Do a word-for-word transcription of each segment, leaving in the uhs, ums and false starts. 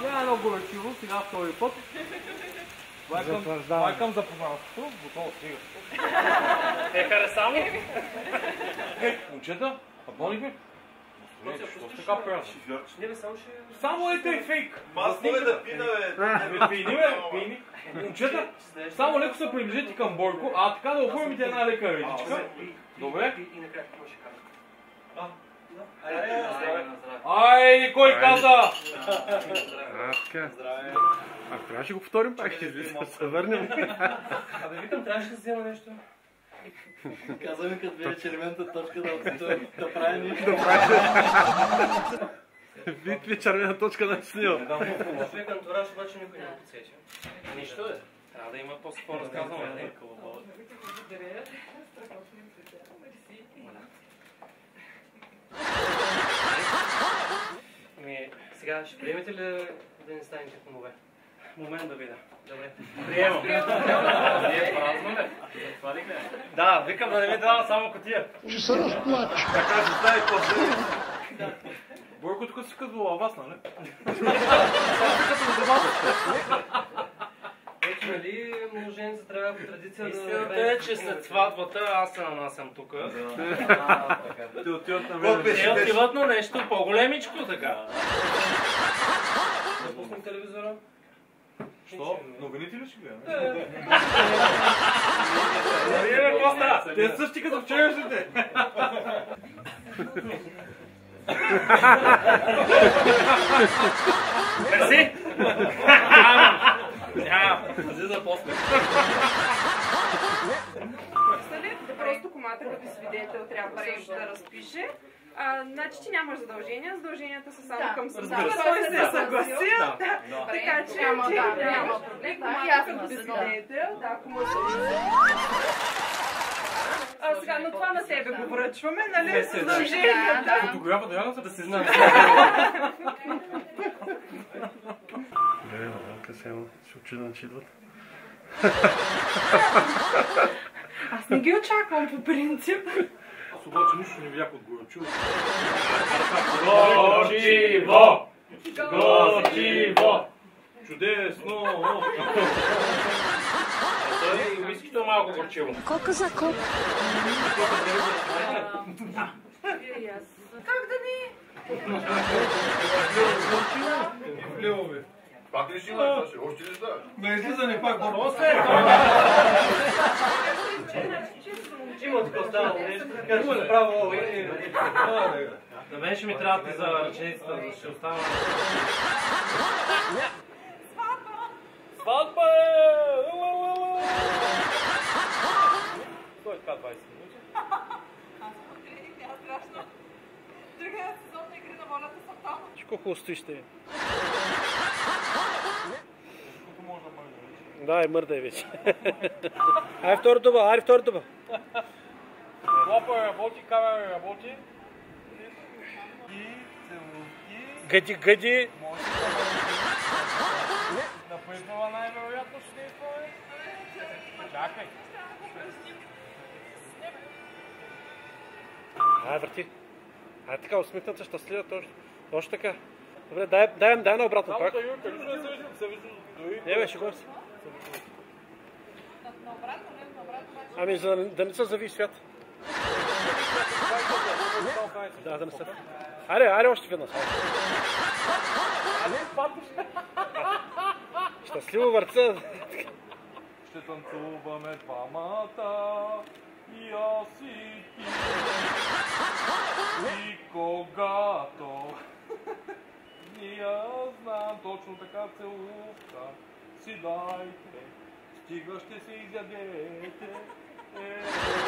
Бе едно горечиво, сега втори път. Лайкам за познанството, готово стига. Е, хареса му? Е, момчета, пътнолихме? Що така правя? Не бе, само ще... Само ете е фейк! Масло е да пина, бе! Пини, бе, пини. Момчета, само леко се приближите към Бойко, а така да оформите една лека редичка. Добре? И накрая какво ще кажа? Ай, кой каза? А, така. Ако трябваше го повторим, пак ще излиза, се върнем. Абе, викам, трябваше да взема нещо. Каза ми, като вие червената точка да прави нищо. Вид ли червена точка да снима? Човек антураж, обаче никой не го подсече. Нищо е. Трябва да има по-скоро разказваме, не? Ами, сега ще приемете ли да не станете кумове? Момент да видя. Добре. Приемам. Ние празнуваме. Да, викам да не ми дава само кутия. Ще се разплача. Така ще стане после. Бойко тук си казвала вас, нали? Вече, нали, младоженца трябва по традиция да... Истината е, че след сватбата аз се нанасям тук. Те отиват на Какво мен. беше? Те отиват на нещо по-големичко, така. Да пуснем телевизора. Що? Новините ли ще гледаме? Вие какво става? Те същи като вчерашните. Мерси! Няма, излиза после. Просто комата като свидетел трябва също да разпише. А, значи, че нямаш задължения, задълженията са само Да, към разбира съда. се. Той се е Да, съгласил. да, Да. да. Така че Няма, ти да, нямаш няма проблем. Да, Комата ясно като се, да. свидетел. Да, ако му А сега на това на тебе го връчваме, нали? Задължения, да. Фотографа да се Да се знам. Гледай, малка сега, ще очудвам, че идват. Аз не ги очаквам по принцип. Аз обаче нищо не видях от Горчиво. Горчиво! Горчиво! Чудесно! Той вискито е малко горчиво. Кока за кока. Как да ни? Влево, Пак ли ще има? Още ли знаеш? на излизане пак борба. Има такова става нещо. Кажа, че право и... На мен ще ми трябва за ръченицата, да ще остана. Сватба е! Той е така двайсет минути. Няма страшно. Другия сезон на игри на волята са там. Колко хубаво стоиш те? Защото може да мърда вече. Да, и мърдай вече. Айде втори дуба, айде втори дуба. Лапа работи, камера работи. И целувки. Гъди, гъди. Може да напреднала най-вероятно ще е това. Чакай. Ай, върти. Ай, така, усмихната, щастлива, точно. Точно така. Добре, дай, дай, дай на обратно пак. Само Юрка, нищо не се вижда, се вижда дори. Не, бе, шегувам се. На обратно, не на обратно. Ами, за да не се зави свят. Да, да не се. Аре, аре, още веднъж. Щастливо върца. Ще танцуваме двамата. И аз и ти. И когато и аз знам точно така целувка си дайте, стига ще се изядете. Е.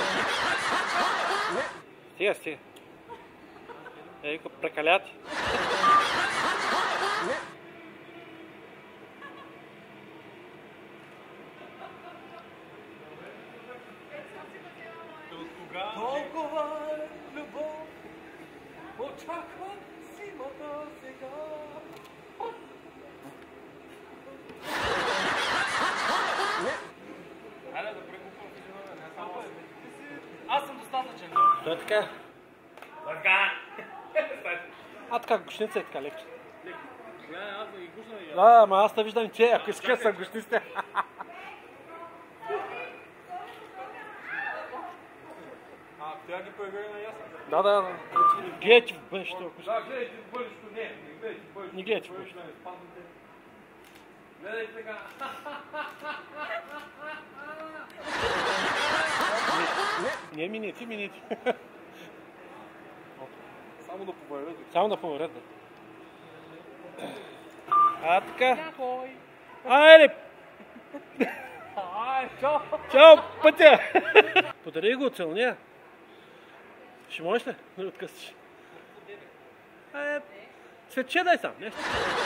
Стига, стига. Ей, ко прекаляти. Толкова любов очаквам зимата сега. Айде да прекупвам физиономия, не само аз. Аз съм достатъчен. Той е така. Така. А така, кошница е така леко. Да, ама аз те виждам и те, ако искаш съм гощи сте. А, трябва ги проверя на ясно. Да, да, да. Гледайте в бъдещето, ако Да, гледайте в бъдещето, не, не гледайте в бъдещето. Не гледайте в бъдещето. Гледайте така. Не, минете, минете. Само да проверят. Само да проверят, да. А, така. Айде! Ай, чао! Чао, пътя! Подари го целния. Ще можеш ли да откъсиш? Е, светче дай сам, нещо.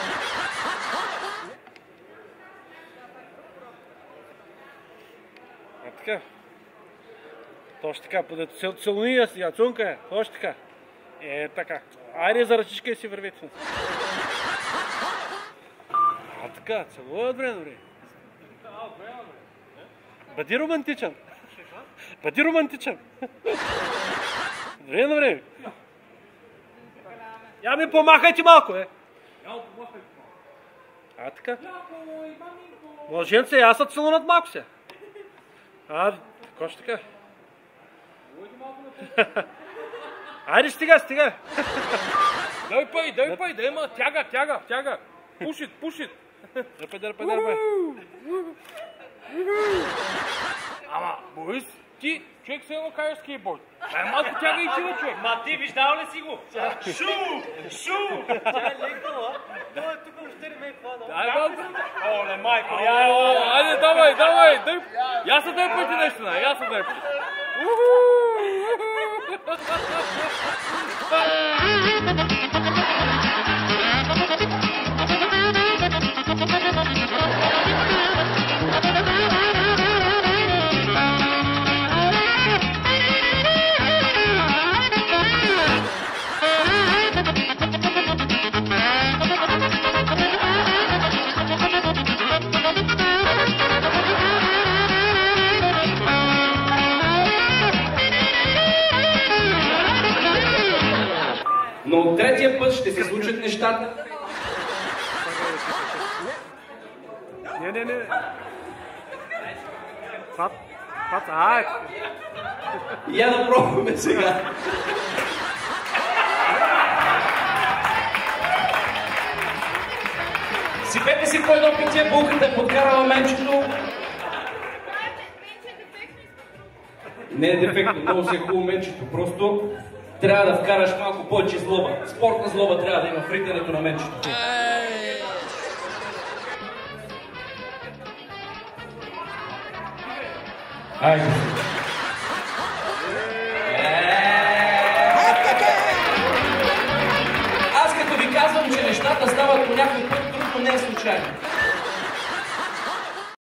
А така. Точно така, подето целуния си, цунка е, точно така. Е, така. Айде за ръчичка и си вървете. А така, целува от време на време. Бъди романтичен. Бъди романтичен. Време на време. Я ми помахайте малко, е. А така. Младженце, аз се целунат малко се. А, какво ще така? Айде стига, стига. Дай пай, дай пай, да има тяга, тяга, тяга. Пушит, пушит. Дърпай, дърпай, дърпай. Ама, Борис, ти, човек се едно караш скейтборд. Дай малко тяга и чива, човек. Ма ти виждал ли си го? Шу! Шу! Тя е лекала. Той тук въобще не ме е хванал. Дай малко. Оле, майко, О, айде, давай, давай. Дай... Я се дай пъти нещо, на, я се дай пъти. Но от третия път ще се случат нещата. Не, не, не. Пат, пат, ай. Я да пробваме сега. Сипете си по едно питие, булката е подкарала менчето. Не е дефектно, много се е хубаво менчето, просто трябва да вкараш малко повече злоба. Спортна злоба трябва да има в ритането на менчето. Айде. Аз като ви казвам, че нещата стават по някой път, трудно не е случайно.